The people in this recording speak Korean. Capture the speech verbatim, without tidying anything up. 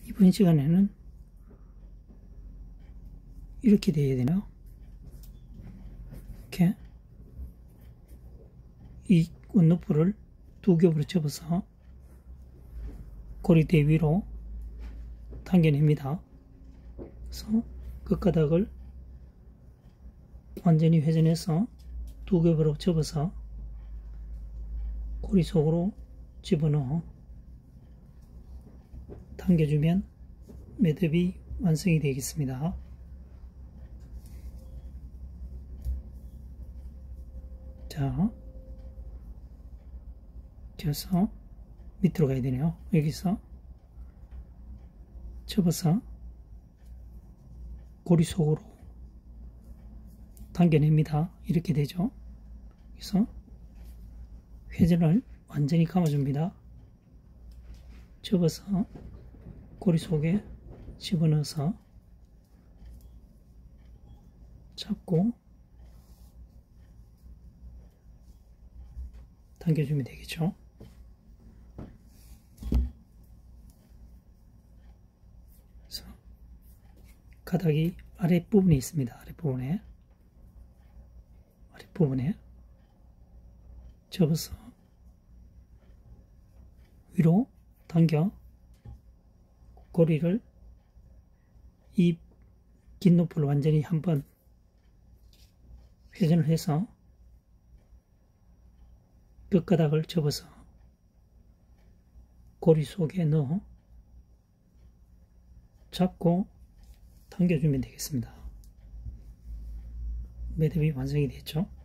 이번 시간에는 이렇게 돼야 되나요? 이렇게 이 원너프를 두 겹으로 접어서 고리대 위로 당겨냅니다. 그래서 끝가닥을 완전히 회전해서 두 겹으로 접어서 고리 속으로 집어넣어 당겨주면 매듭이 완성이 되겠습니다. 자, 접어서 밑으로 가야 되네요. 여기서 접어서 고리 속으로 당겨냅니다. 이렇게 되죠. 그래서 회전을 완전히 감아줍니다. 접어서 고리 속에 집어넣어서 잡고 당겨주면 되겠죠. 그래서 가닥이 아랫부분에 있습니다. 아랫부분에 아랫부분에 접어서 위로 당겨 고리를 이 긴 높이를 완전히 한번 회전을 해서 끝가닥을 접어서 고리 속에 넣어 잡고 당겨주면 되겠습니다. 매듭이 완성이 됐죠.